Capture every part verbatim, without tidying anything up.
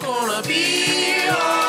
gonna be alright.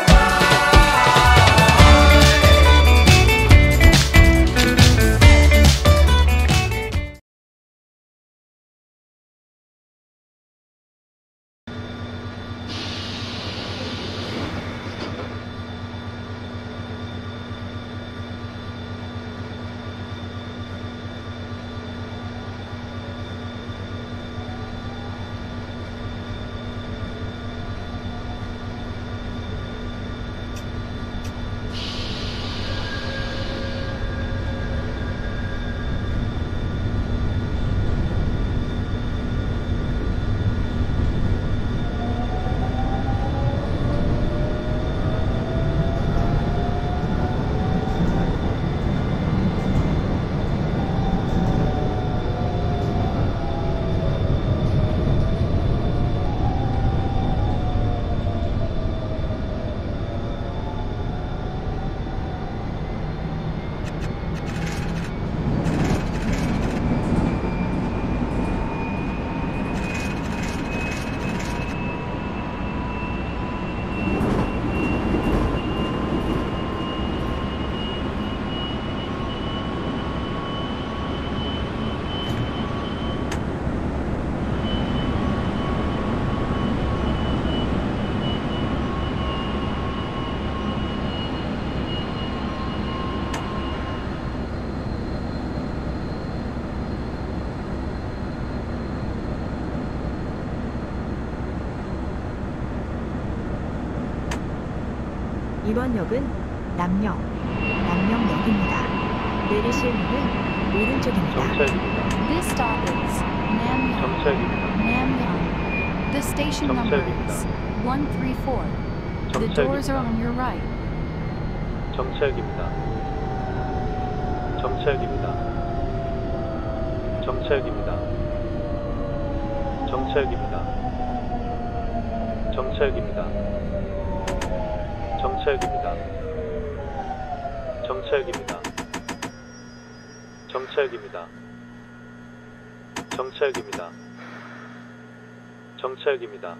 이번 역은 남영, 남영역입니다. 내리실 문은 오른쪽입니다. 정차입니다. This stop is Namyeong. 정차입니다. Namyeong. The station number is one three four. The doors are on your right. 정차역입니다. 정차역입니다. 정차역입니다. 정차역입니다. 정차역입니다. 정차역입니다. 정차역입니다. 정차역입니다. 정차역입니다. 정차역입니다.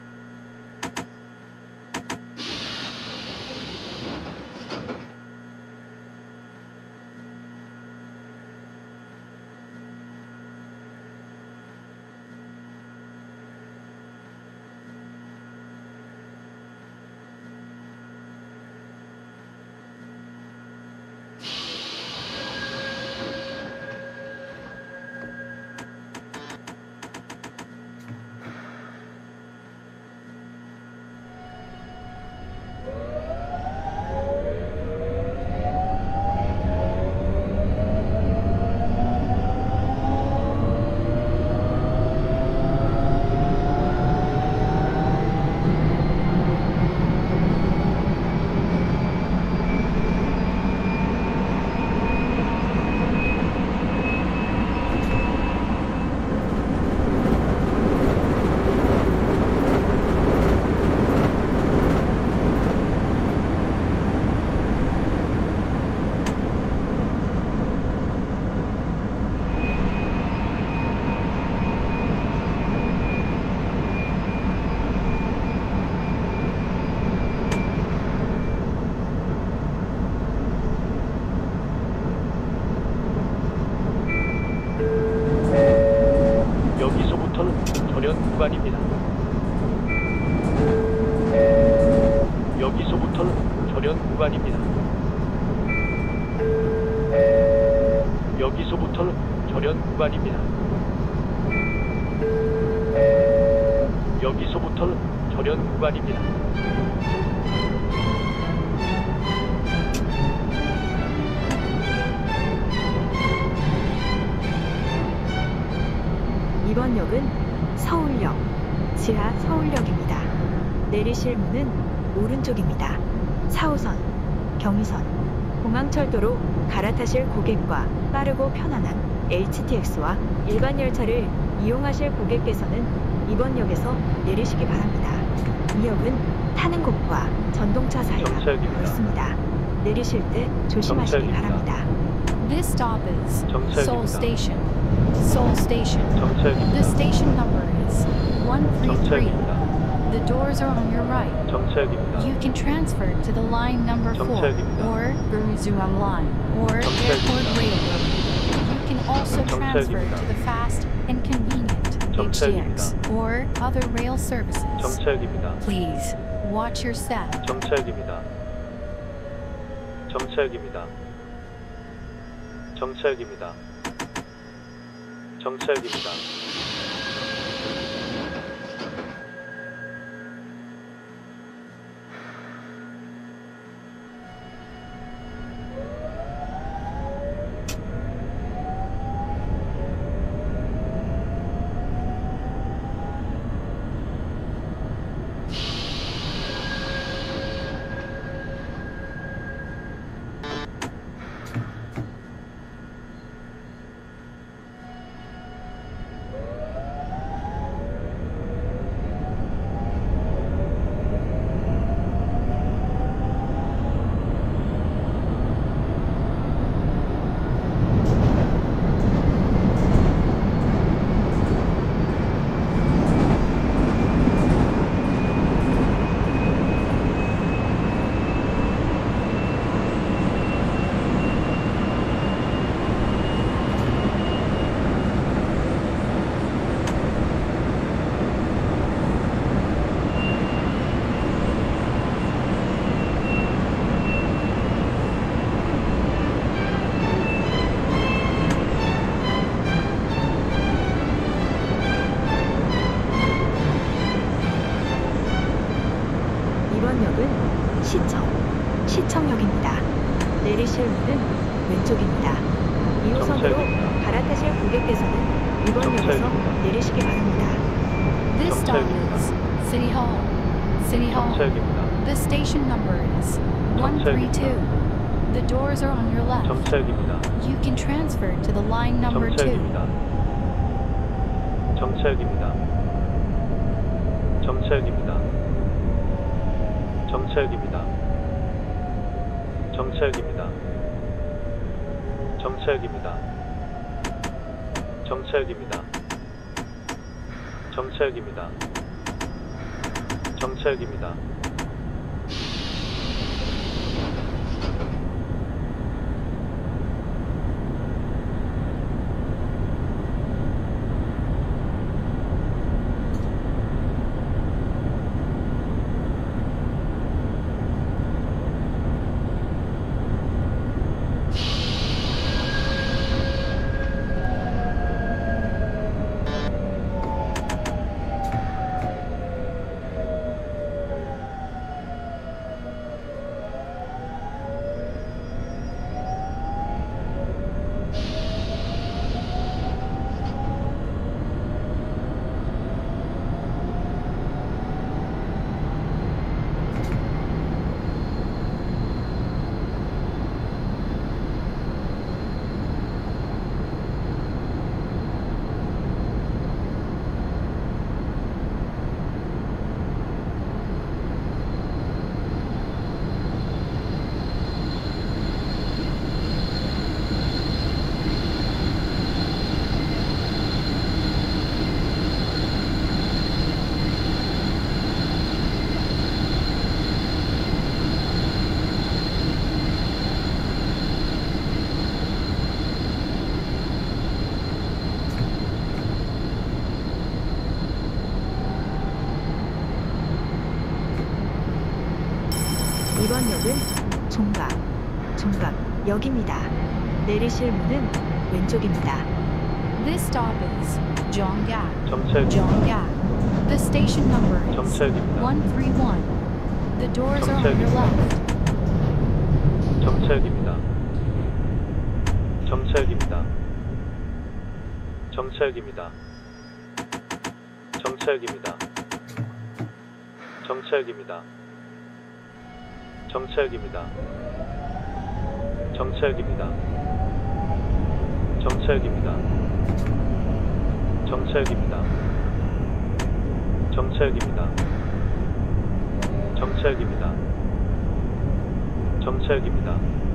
여기서부터는 전현 구간입니다. 여기서부터는 전현 구간입니다. 여기서부터는 전현 구간입니다. 여기서부터는 전현 구간입니다. 이번 역은 서울역, 지하 서울역입니다. 내리실 문은 오른쪽입니다. 사 호선, 경의선, 공항철도로 갈아타실 고객과 빠르고 편안한 에이치티엑스와 일반 열차를 이용하실 고객께서는 이번 역에서 내리시기 바랍니다. 이 역은 타는 곳과 전동차 사이가 넓습니다. 내리실 때 조심하시기 정차역입니다. 바랍니다. This stop is 정차역입니다. Seoul Station. Seoul Station. 정차역입니다. The station number is one three three. 정차역입니다. The doors are on your right. 정체역입니다. You can transfer to the line number four, 정체역입니다. or Guruzhuang line, or 정체역입니다. Airport Railroad. You can also transfer 정체역입니다. to the fast and convenient H D X 정체역입니다. or other rail services. 정체역입니다. Please watch your step. 정체역입니다. 정체역입니다. 정체역입니다. 정체역입니다. 이번 역은 시청, 시청역입니다. 내리실 문은 왼쪽입니다. 이 호선으로 정체역입니다. 갈아타실 고객께서는 이번 역에서 정체역입니다. 내리시기 바랍니다. This stop is City Hall. City Hall. 정체역입니다. The station number is one three two. The doors are on your left. 정체역입니다. You can transfer to the line number two. 정체역입니다. 정체역입니다. 정체역입니다. 정체역입니다. 정체역입니다. 정체역입니다. 정체역입니다. 정체역입니다. 정체역입니다. 이번 역은 종각, 종각역입니다. 내리실 문은 왼쪽입니다. This stop is Zhonggak. 정체역입니다. Zhonggak. The station number is 정체역입니다. one three one. The doors are on your left. 정체역입니다. 정체역입니다. 정체역입니다. 정체역입니다. 정체역입니다. 정체역입니다. 정체역입니다. 정체역입니다. 정체역입니다. 정체역입니다. 정체역입니다. 정체역입니다.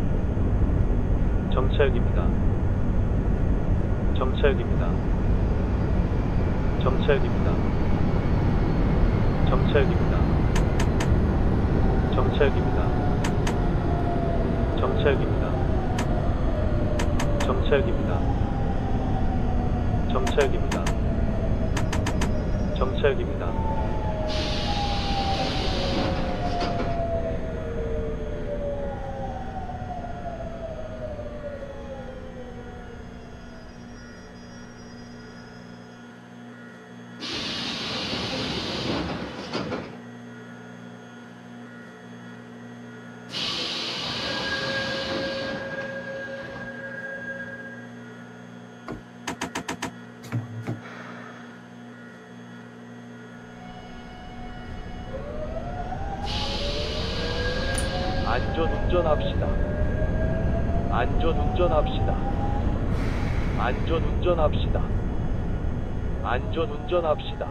정체역입니다. 정체역입니다. 정체역입니다. 정찰기입니다. 정찰기입니다. 정찰기입니다. 정찰기입니다. 정찰기입니다. 정찰기입니다. 안전운전합시다. 안전운전합시다. 안전운전합시다. 안전운전합시다.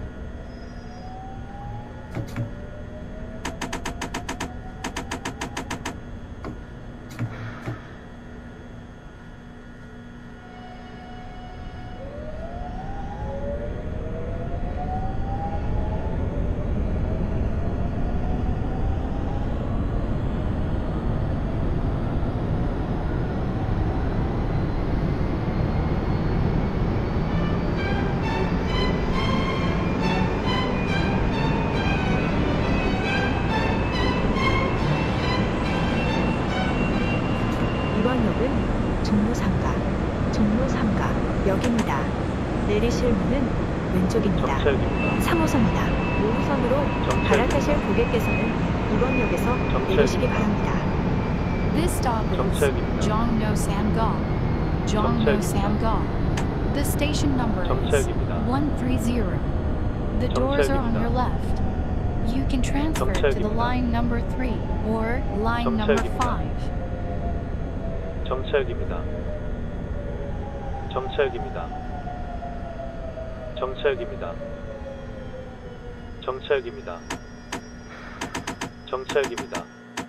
이번 역은 종로 삼가, 종로 삼가 역입니다. 내리실 문은 왼쪽입니다. 정찰기입니다. 삼 호선이나 오 호선으로 정찰. 갈아타실 고객께서는 이번 역에서 정찰. 내리시기 바랍니다. This stop is 정찰기입니다. Jongno Samgong. Jongno 정찰기입니다. Samgong. The station number is 정찰기입니다. one three zero. The doors are on 정찰기입니다. your left. You can transfer to the 정찰기입니다. line number three or line number 정찰기입니다. five. 정찰기입니다. 정찰기입니다. 정찰기입니다. 정찰기입니다. 정찰기입니다.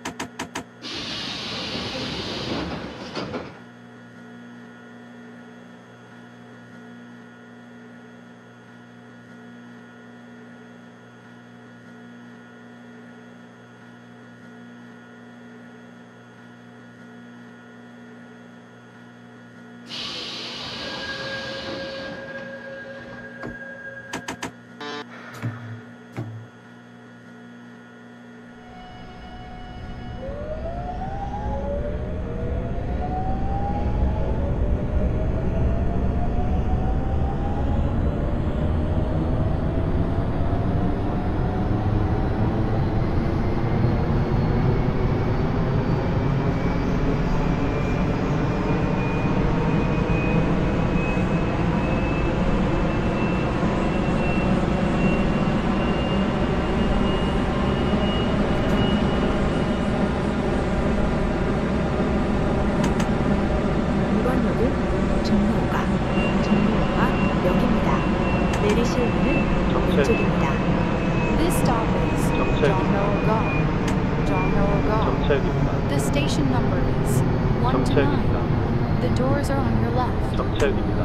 이번 역은 종로가, 종로가 역입니다. 내리실 문은 정찰. 왼쪽입니다. This stop is 정찰. Jongno-Gong. Jongno-Gong. 정찰기입니다. The station number is one to 정찰기입니다. nine. The doors are on your left. 정찰기입니다.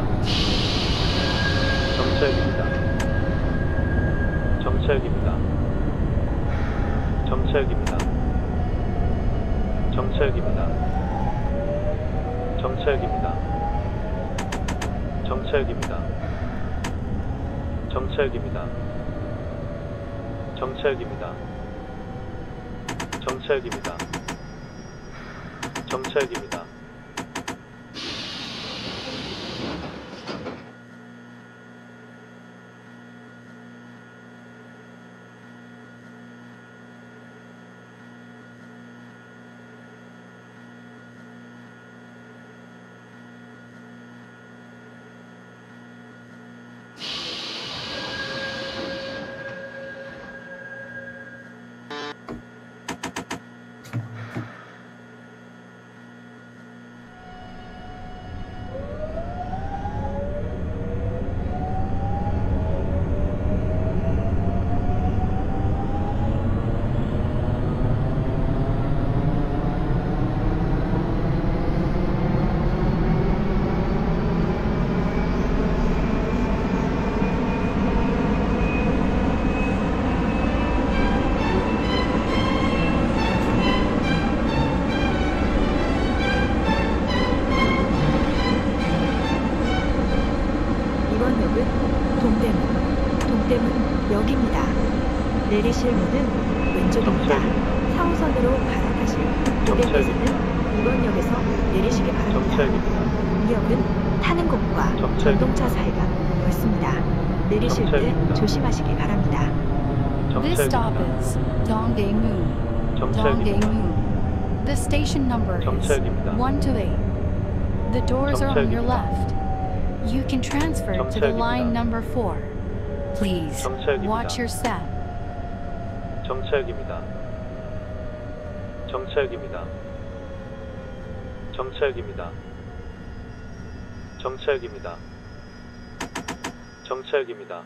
정찰기입니다. 정찰기입니다. 정찰기입니다. 정찰기입니다. 정찰기입니다. 정찰기입니다. 정찰기입니다. 정찰기입니다. 정찰기입니다. 정찰기입니다. 내리실 문은 왼쪽입니다. 정차입니다. 사 호선으로 갈아타실 고객께서는 이 번 역에서 내리시기 바랍니다. 정차입니다. 이 역은 타는 곳과 정차입니다. 전동차 사이가 넓습니다. 내리실 때 정차입니다. 조심하시기 바랍니다. This stop 정차입니다. is Dongdaemun. 정차입니다. Dongdaemun. The station number is 정차입니다. one two eight. The doors are on your 정차입니다. left. You can transfer to the line 정차입니다. number four. Please 정차입니다. watch your step. 정차역입니다. 정차역입니다. 정차역입니다. 정차역입니다. 정차역입니다.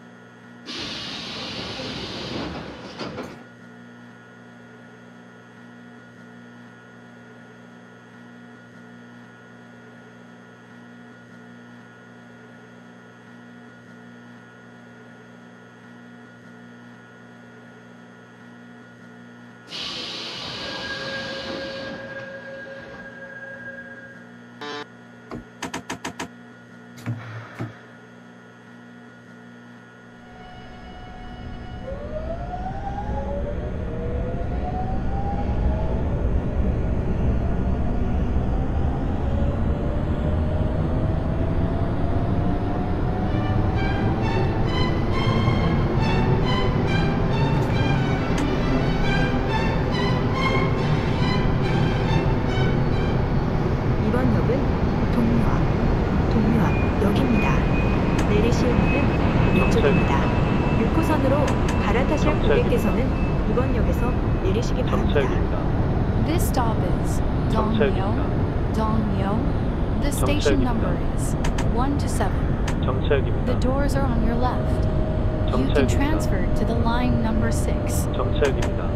이번 역은 동묘, 동묘 역입니다. 내리실 문은 왼쪽입니다. 육 호선으로 갈아타실 정차입니다. 고객께서는 이번 역에서 내리시기 바랍니다. 정차역입니다. This stop is Dongmyo. 정차역입니다. Dongmyo. The station 정차입니다. number is one two seven. The 정차역입니다. doors are on your left. You can 정차입니다. transfer to the line number six. 정차역입니다.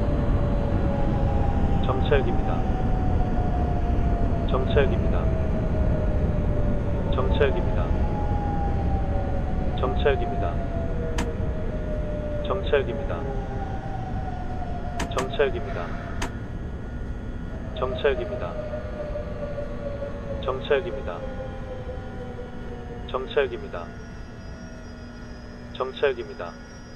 정차역입니다. 정차역입니다. 정차역입니다. 정차역입니다. 정차역입니다. 정차역입니다. 정차역입니다. 정차역입니다. 정차역입니다. 정차역입니다.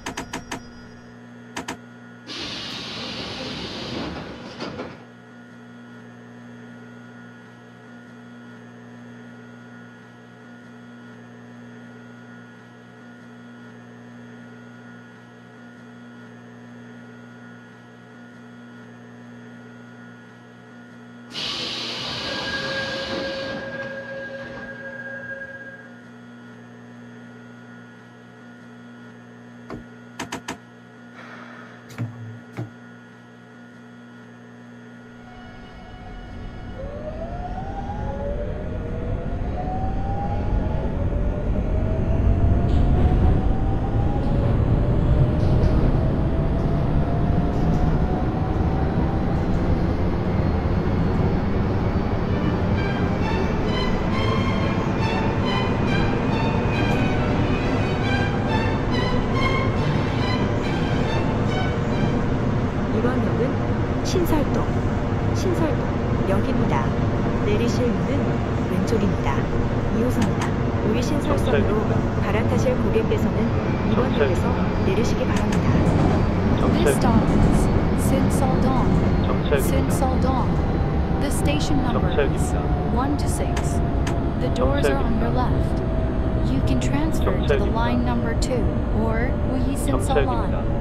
이번 역은 신설동, 신설동 역입니다. 내리실 문은 왼쪽입니다. 이 호선입니다. 우리 신설선으로 정차입니다. 갈아타실 고객께서는 이번 역에서 정차입니다. 내리시기 바랍니다. This 정차역입니다. stop is Sinseldong. 정차역입니다. Sinseldong. The station number is 정차역입니다. one two six. The doors are on your left. You can transfer to the 정차역입니다. line number two or Wuyi Sinsel 정차역입니다. line.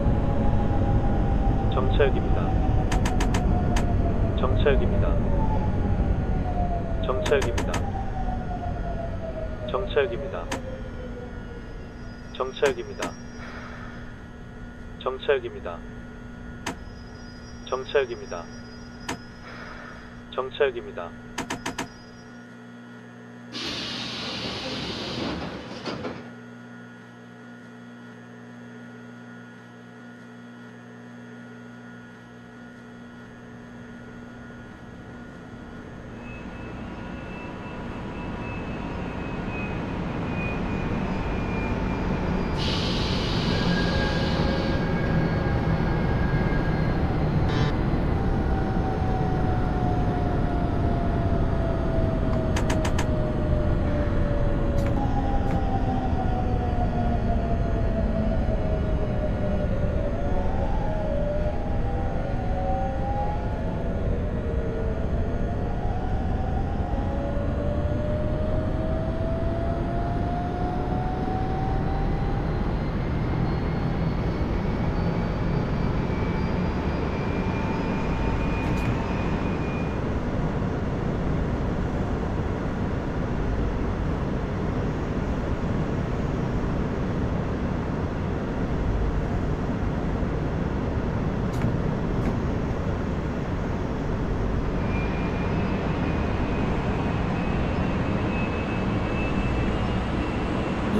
정차역입니다. 정차역입니다. 정차역입니다. 정차역입니다. 정차역입니다. 정차역입니다. 정차역입니다. 정차역입니다.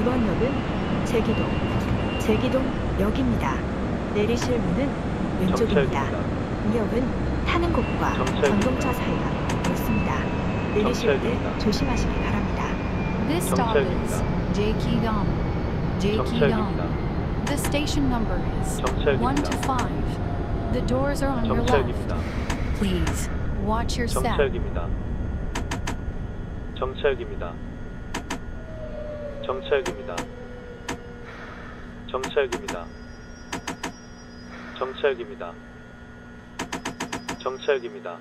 이번 역은 제기동, 제기동역입니다. 내리실 문은 왼쪽입니다. 정차역입니다. 이 역은 타는 곳과 정차역입니다. 전동차 사이가 넓습니다. 내리실 때 정차역입니다. 조심하시기 바랍니다. This stop is Jaekidong. Jaekidong. 정차역입니다. The station number is one to 정차역입니다. five. The doors are on your 정차역입니다. left. Please watch your step. 정차역입니다. 정차역입니다. 정차역입니다. 정차역입니다. 정차역입니다. 정차역입니다.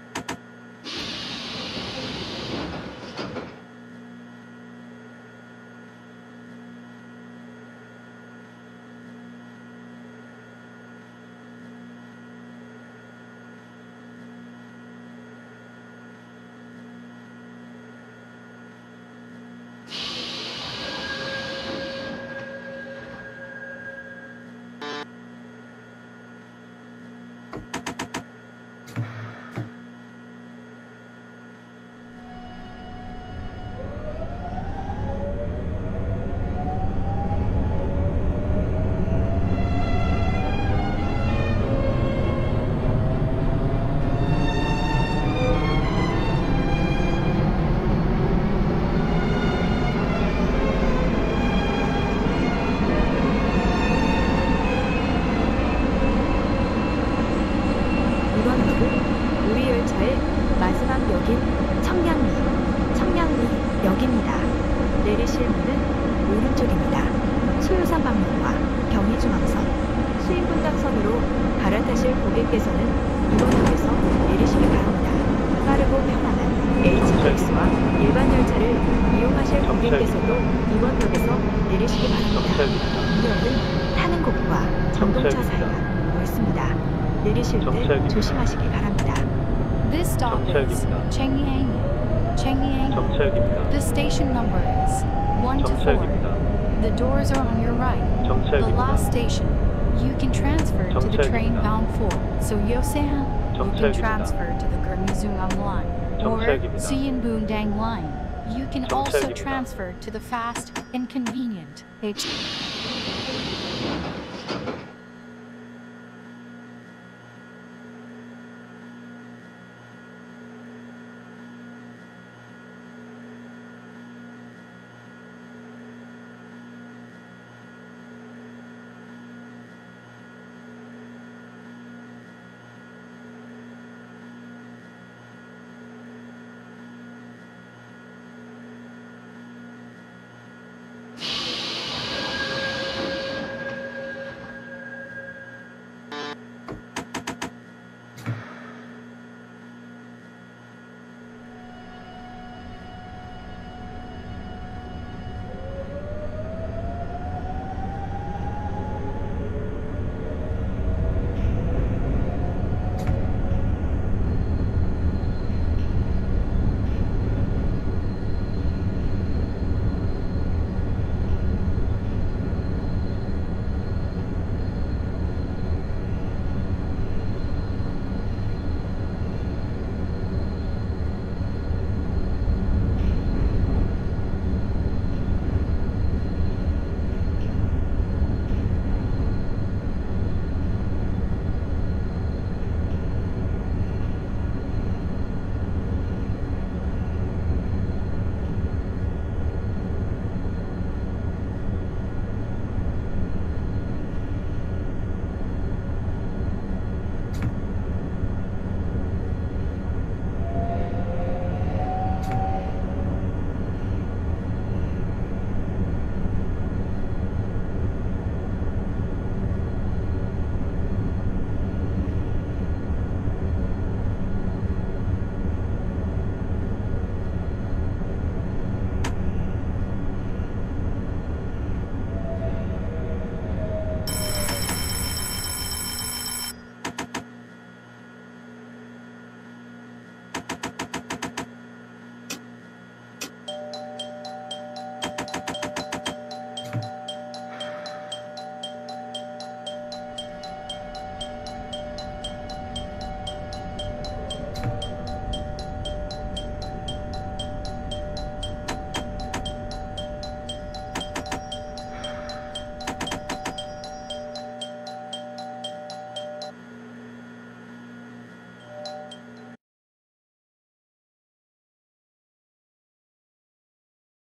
이번 역은 우리 열차의 마지막 역인 청량리, 청량리역입니다. 내리실 문은 오른쪽입니다. 수유산 방면과 경의중앙선, 수인분당선으로 갈아타실 고객께서는 이번 역에서 내리시기 바랍니다. 빠르고 편안한 에이치티엑스와 일반 열차를 이용하실 고객께서도 이번 역에서 내리시기 바랍니다. 정차역입니다. 이 역은 타는 곳과 전동차 정차역입니다. 사이가 넓습니다. 내리실 때 정차역입니다. 조심하시기 바랍니다. This stop is 정차역입니다. Chengyang. Chengyang. 정차역입니다. The station number is one to four. 정차역입니다. The doors are on your right. The 정차역입니다. last station. You can transfer to the train 정차역입니다. bound for Soyosehan. You can 정차역입니다. transfer to the Gurmizungang line or 정차역입니다. Siyinbundang line. You can also 정차역입니다. transfer to the fast and convenient H.